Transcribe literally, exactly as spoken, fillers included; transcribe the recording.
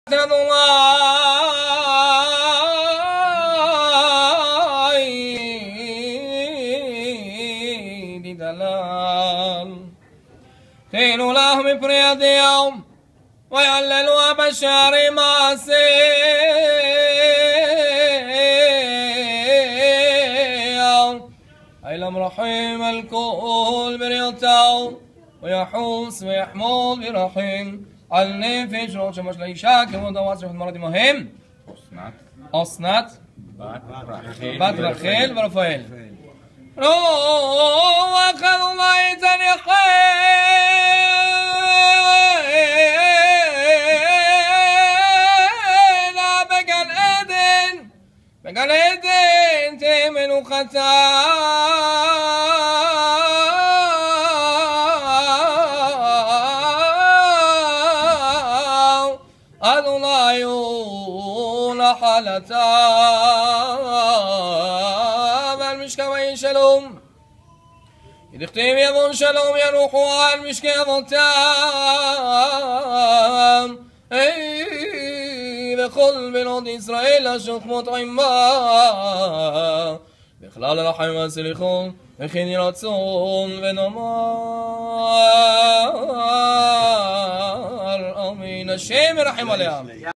אדוני דלל תהנו לך מפרי ידיהו ויעללוה בשערי מעשיה אילם רחים על כל בריאותיו ויחוס ויחמוד ברחים על נפש ראש שמש לאישה כמו דוות שפת מרד עמהם אסנת בת רחל ורפאל רוח אדוני תניחנה בגן עדן בגן עדן תהיה מנוחתה אדוני הוא נחלתה ועל משכבי שלום כדכתיב יבון שלום ינוחו על משכי אבותם וכל בנות ישראל השוכמות עמה בכלל הרחם והסליחון וכן יהי רצון ונאמר אמן השם ירחם עליה.